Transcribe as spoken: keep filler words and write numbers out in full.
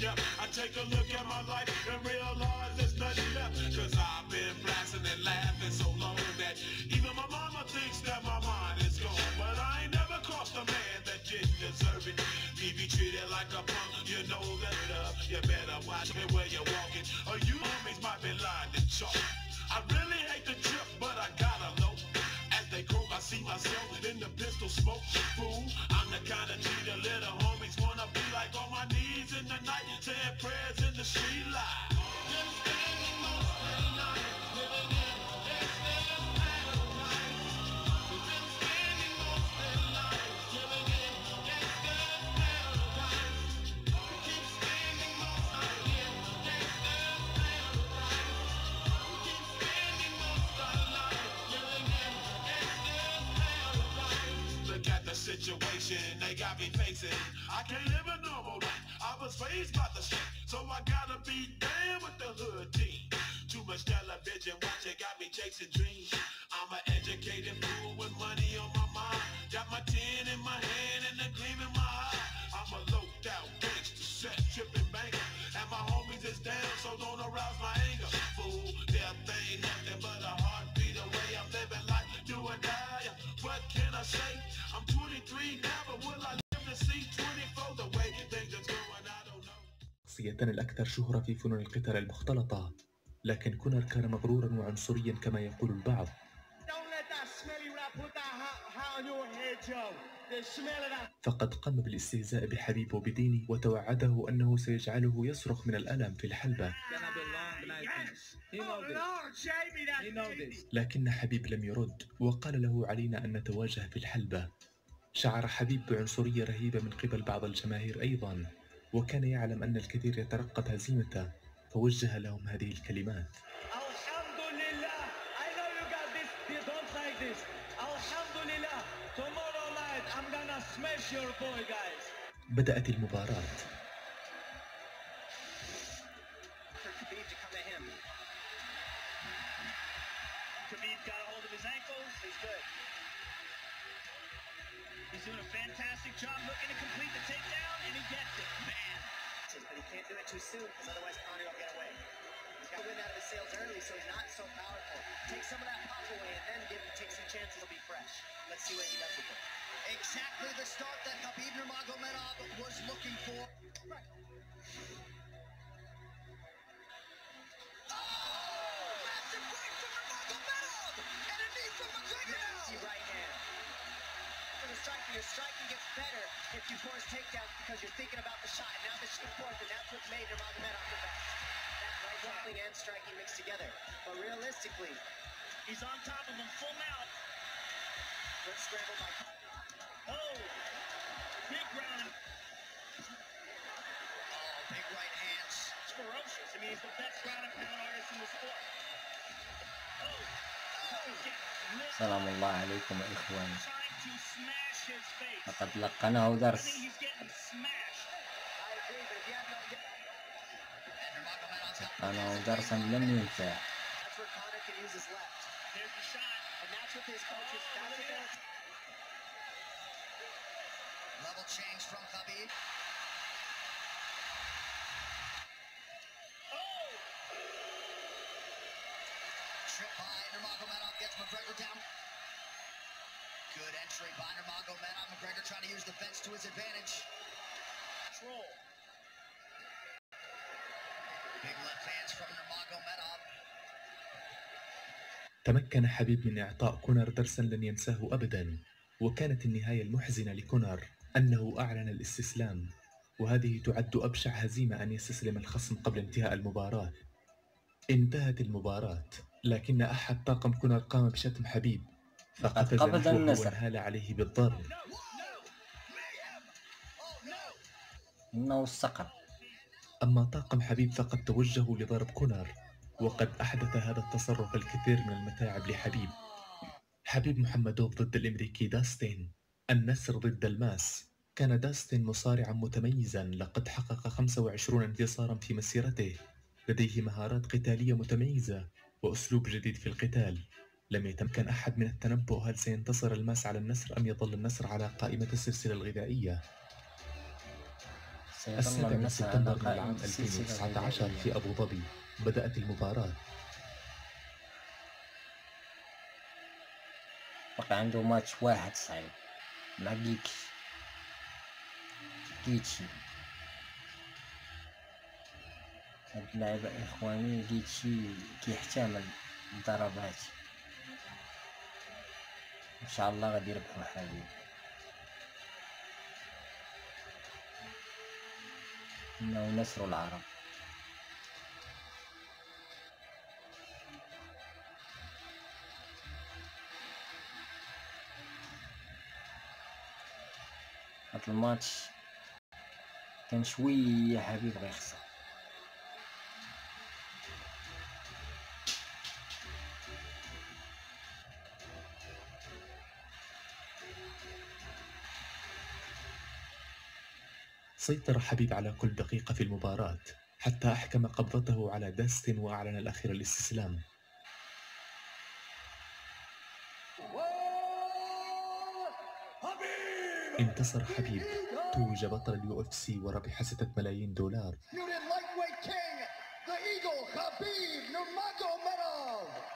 Yep, I take a look at my life and realize there's nothing left. Cause I've been blasting and laughing so long that even my mama thinks that my mind is gone. But I ain't never crossed a man that didn't deserve it. Me be treated like a punk, you know that love. You better watch me where you're walking, or you homies might be lined in chalk. I really hate the trip, but I gotta know. As they croak, I see myself in the pistol smoke. Fool, I'm the kind of G the little homies wanna be like, on my knees in the night, saying prayers in the street light. Just standing most of the night, living in Dexter's paradise. Just standing most of the night, living in Dexter's paradise. Keep standing most of the night, Dexter's paradise. Keep standing most of the night, living in Dexter's paradise. Look at the situation they got me facing. I can't live a normal life. I was raised by the street, so I gotta be down with the hood team. Too much television watching got me chasing dreams. I'm an educated fool with money on my mind. Got my tin in my hand and the gleam in my eye. I'm a loped out gangster, set tripping banker, and my homies is down, so don't arouse my anger. Fool, death ain't nothing but a heartbeat away. I'm living life, do or die. What can I say? I'm twenty-three now, but will I live to see twenty-four? The way things are going, I don't know. شخصية الأكثر شهرة في فنون القتال المختلطة، لكن كونر كان مغرورا وعنصريا كما يقول البعض. فقد قام بالاستهزاء بحبيب وبدينه وتوعده أنه سيجعله يصرخ من الألم في الحلبة. لكن حبيب لم يرد وقال له علينا أن نتواجه في الحلبة. شعر حبيب بعنصرية رهيبة من قبل بعض الجماهير أيضا، وكان يعلم أن الكثير يترقب هزيمته، فوجه لهم هذه الكلمات. الحمد لله. I know you got this. Don't like this. الحمد لله. Tomorrow night I'm gonna smash your boy, guys. بدأت المباراة. Khabib to come at him. Khabib got a hold of his ankles. He's good. He's doing a fantastic job looking to complete the takedown, and he gets it. Man. But he can't do it too soon, because otherwise Conor will get away. He's got to win out of his sails early, so he's not so powerful. Take some of that pop away, and then give him, take some chances he'll be fresh. Let's see what he does with it. Exactly the start that Khabib Nurmagomedov was looking for. Right. Oh! Massive right from Nurmagomedov! And a knee from McGregor now! Right hand. Striking, your striking gets better if you force takedowns because you're thinking about the shot. And now the shoot forth, and that's what's made Nurmagomedov the best. That right grappling and striking mixed together. But realistically, he's on top of him full mount. Good scramble by. Oh, big ground. Oh, big right hands. It's ferocious. I mean, he's the best ground and pound artist in the sport. Oh, سلام الله عليكم يا إخواني. لقد لقنه درس. لقنه درسا لم ينفع. Level change from Khabib. Trip by Nurmagomedov gets McGregor down. Good entry by Nurmagomedov. McGregor trying to use the fence to his advantage. Control. Big left hands from Nurmagomedov. تمكن حبيب من إعطاء كونر درسا لن ينساه أبدا، وكانت النهاية المحزنة لكونر أنه أعلن الاستسلام، وهذه تعد أبشع هزيمة أن يستسلم الخصم قبل انتهاء المباراة. انتهت المباراة، لكن أحد طاقم كونر قام بشتم حبيب فقفز نحوه وانهال عليه بالضرب. إنه الصقر. أما طاقم حبيب فقد توجهوا لضرب كونر، وقد أحدث هذا التصرف الكثير من المتاعب لحبيب. حبيب محمدوف ضد الأمريكي داستين، النسر ضد الماس. كان داستين مصارعا متميزا، لقد حقق خمسة وعشرين انتصارا في مسيرته، لديه مهارات قتالية متميزة وأسلوب جديد في القتال. لم يتمكن أحد من التنبؤ هل سينتصر الماس على النسر أم يظل النسر على قائمة السلسلة الغذائية. السابع من سبتمبر من العام ألفين وتسعة عشر في أبو ظبي بدأت المباراة. بقى عنده ماتش واحد صعيب مع جيكي جيتشي. هاد اللعبة إخواني جيتشي كيحتمل الضربات، إن شاء الله غادي يربحو حبيب. إنه نصر العرب. هاد الماتش كان شوية حبيب غيخسر. سيطر حبيب على كل دقيقة في المباراة حتى أحكم قبضته على داستن وأعلن الأخير الاستسلام. انتصر حبيب، توج بطل اليو اف سي وربح ستة ملايين دولار.